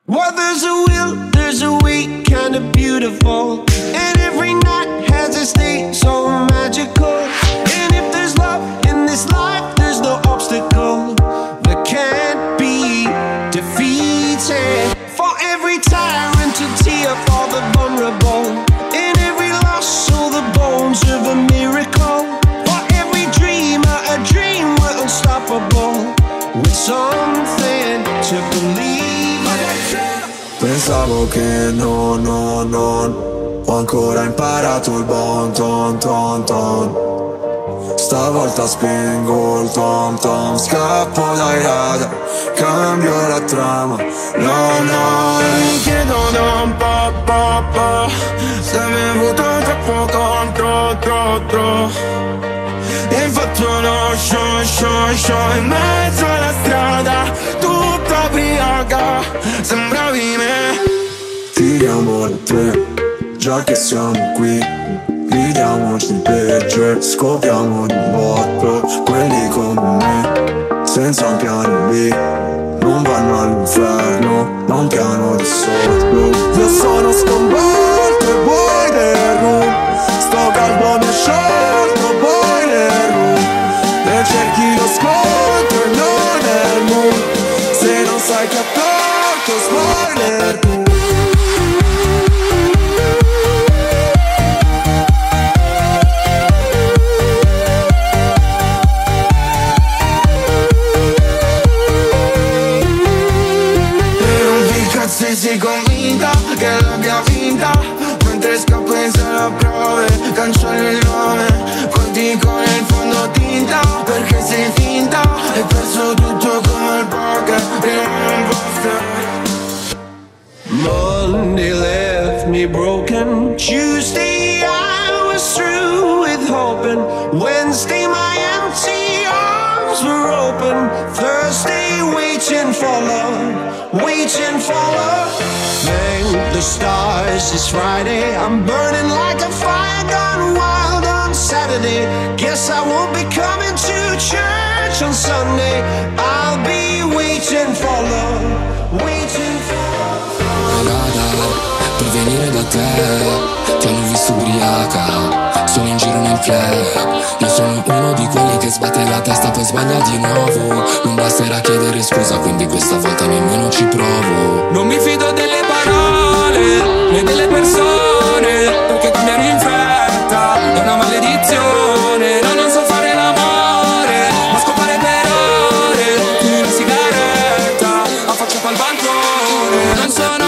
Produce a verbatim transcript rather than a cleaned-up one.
Well, there's a will, there's a way, kinda beautiful. And every night has a state so magical. And if there's love in this life, there's no obstacle that can't be defeated. For every tyrant to tear for the vulnerable. In every loss, all the bones of a miracle. For every dreamer, a dream we're unstoppable. With something to believe in. Pensavo che no, no, non ho ancora imparato il bon ton ton ton. Stavolta spingo il tom tom, scappo dai radar, cambio la trama. No, no, mi chiedo da un po', po', po', se mi hai avuto troppo contro, troppo, troppo. E infatti uno show, show, show in mezzo alla strada, tutta ubriaca, sembravi me. Tiriamo le tre, già che siamo qui, gridiamoci il peggio e scopriamo di botto. Quelli come me, senza un piano B, non vanno all'inferno, ma un piano di sotto. Io sono sconvolto e vuoi del room, sto calmo mi è sciolto, poi nel room. E cerchi lo scontro e non è il mood, se non sai che ha torto, spoiler tu. Sei convinta che l'abbia vinta, mentre scappo in sala prove, cancello il nome, poi dico nel fondo tinta, perché sei finta, hai perso tutto come il poker, prima non basta. Monday left me broken. Tuesday I was through with hoping. Wednesday my empty arms were open. Thursday waiting for love, waiting for love. Thank the stars it's Friday. I'm burning like a fire gone wild on Saturday. Guess I won't be coming to church on Sunday. I'll be waiting for love, waiting for love. Radar, per venire da te, ti hanno visto ubriaca, sono in giro nel club. Io sono uno di quelli che sbatte la testa poi sbaglia di nuovo. Non basterà chiedere scusa, quindi questa volta nemmeno ci provo. Non mi fido delle parole, né delle persone, perché cambiare in fretta è una maledizione. No, non so fare l'amore, ma scopare per ore, come una sigaretta, affacciato al balcone. Non sono